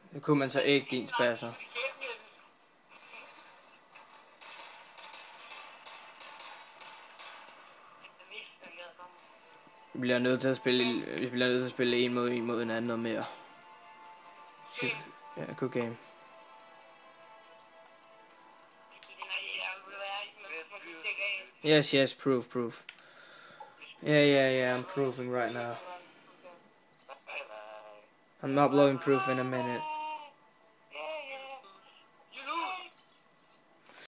Det kunne man så ikke, din spasser. Vi bliver nødt til at spille en mod en anden noget mere. Ja, good game. Yes, proof. Yeah, I'm proofing right now. I'm not blowing proof in a minute.